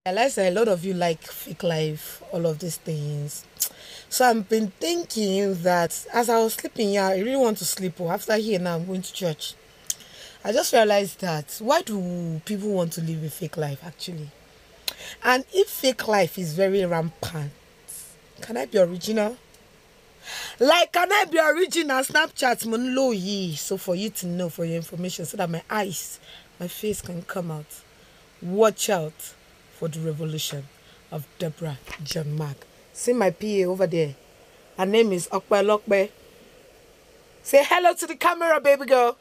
I realize that a lot of you like fake life, all of these things. So I've been thinking that as I was sleeping here, I really want to sleep. After here now, I'm going to church. I just realized that why do people want to live a fake life actually? And if fake life is very rampant, can I be original? Like, can I be original? Snapchat, monlo ye. So for you to know, for your information, so that my eyes, my face can come out. Watch out for the revolution of Deborah John Mark. See my PA over there. Her name is Okpe Lokpe. Say hello to the camera, baby girl.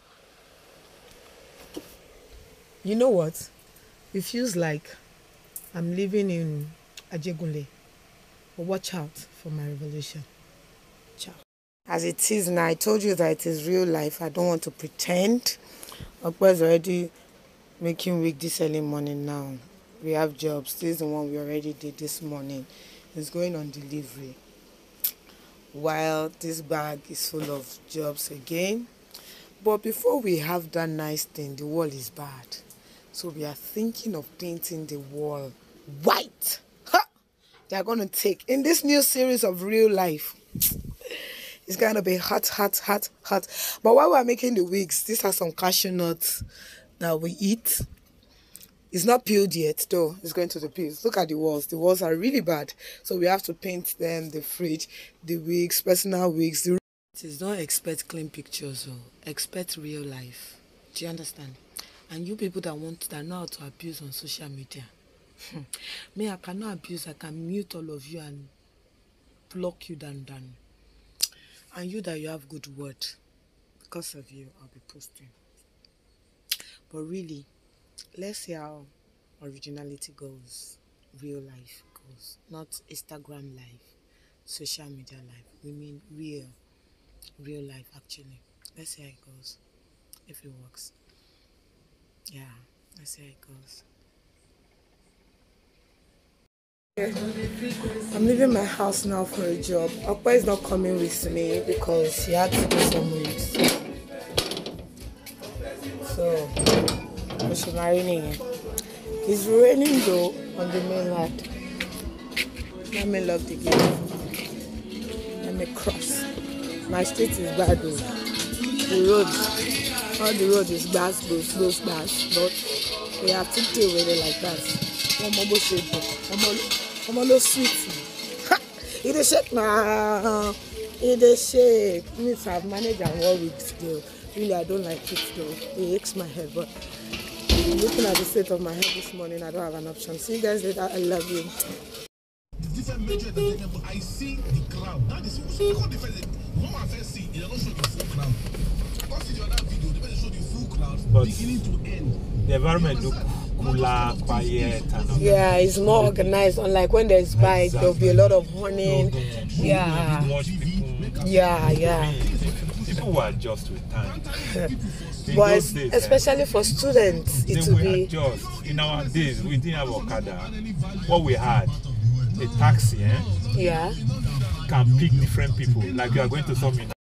You know what? It feels like I'm living in Ajegunle. But watch out for my revolution. Ciao. As it is now, I told you that it is real life. I don't want to pretend. Okpe is already making wig this early morning now. We have jobs. This is the one we already did this morning. It's going on delivery. While this bag is full of jobs again. But before we have that nice thing, the wall is bad. So we are thinking of painting the wall white. Ha! They are going to take, in this new series of real life, it's going to be hot, hot, hot, hot. But while we're making the wigs, these are some cashew nuts that we eat. It's not peeled yet, though. It's going to the peels. Look at the walls. The walls are really bad. So we have to paint them, the fridge, the wigs, personal wigs. Don't expect clean pictures, or expect real life. Do you understand? And you people that know how to abuse on social media. Me, I cannot abuse. I can mute all of you and block you down. And you that you have good word. Because of you, I'll be posting. But really, let's see how originality goes, real life goes, not Instagram life, social media life. We mean real life actually. Let's see how it goes, if it works. Yeah, let's see how it goes. I'm leaving my house now for a job. Okpe is not coming with me because he had to do some weeks. So, it's raining. It's raining though on the mainland. Let me lock the gate. Let me cross. My street is bad though. All the road is bad, slow, but we have to deal with it like that. I'm sweet. It is shake now. It is shake. Means I've managed and work with still. Really, I don't like it though. It aches my head, but looking at the state of my head this morning, I don't have an option. See you guys later. I love you. Different major entertainment, but I see the crowd. That is so different. What I first see, it doesn't show the full crowd. Because in the other video, they show the full crowd, but beginning to end. The environment look cooler, quiet, and yeah, it's more organized. Unlike when there's bike, there'll be a lot of honey. Yeah. Yeah. People will adjust with time. But especially for students, it will be adjust. In our days, we didn't have Okada. What we had, a taxi, yeah, can pick different people. Like you are going to some in.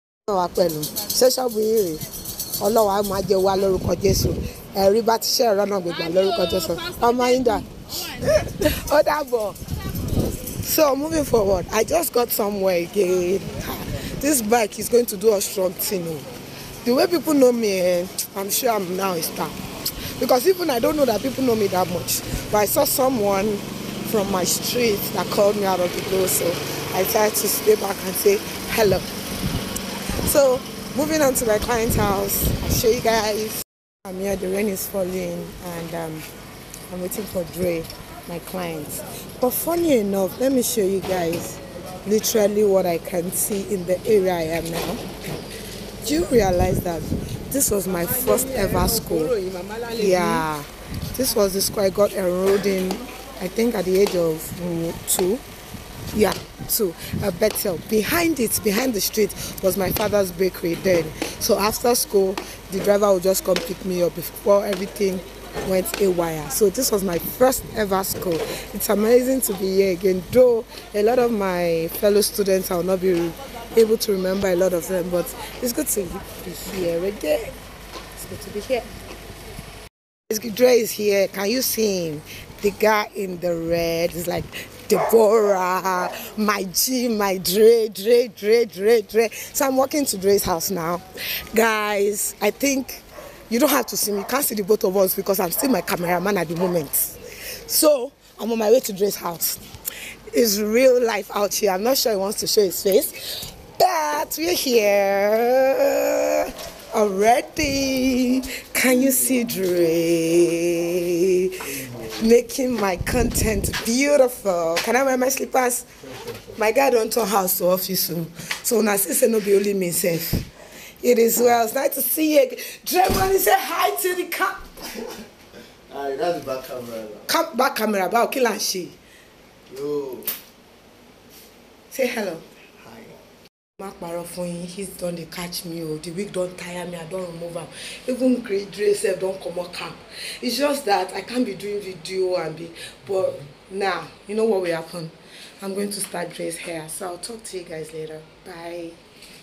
Ọlọ́wà máa jẹ wá lórúkọ Jésù. Ẹ̀rí bá ti ṣe ẹ̀rọ náà gbègbà lórúkọ Jésù. Ọmọ yín dà. Ó dàbọ̀. So moving forward, I just got somewhere again. This bike is going to do a strong thing. The way people know me, I'm sure I'm now a star. Because even I don't know that people know me that much. But I saw someone from my street that called me out of the blue. So I tried to stay back and say hello. So moving on to my client's house, I'll show you guys. I'm here, the rain is falling, and I'm waiting for Dre, my client. But funny enough, let me show you guys literally what I can see in the area I am now. Do you realize that this was my first ever school? Yeah, this was the school I got enrolled in, I think at the age of 2. Yeah, 2 at Bethel. Behind the street was my father's bakery then. So after school, the driver would just come pick me up before everything went haywire. So this was my first ever school. It's amazing to be here again, though a lot of my fellow students I will not be able to remember a lot of them, but it's good to be here again. It's good to be here. Dre is here. Can you see him? The guy in the red is like Deborah, my G, my Dre. So I'm walking to Dre's house now. Guys, I think you don't have to see me. You can't see the both of us because I'm still my cameraman at the moment. So I'm on my way to Dre's house. It's real life out here. I'm not sure he wants to show his face, but we're here already. Can you see Dre making my content beautiful? Can I wear my slippers? My guy don't turn house to office soon, so when I say no be only myself. It is well. It's nice to see you. Dre, money, say hi to the camera. Alright, that's the back camera. Come back camera, about kill and she. Yo. Say hello. Hi. Mark Barofon, he's done the catch me. Oh, the wig don't tire me. I don't remove him. Even great Dre self don't come out camp. It's just that I can't be doing video and be. But now, you know what will happen? I'm going to start Dre's hair. So I'll talk to you guys later. Bye.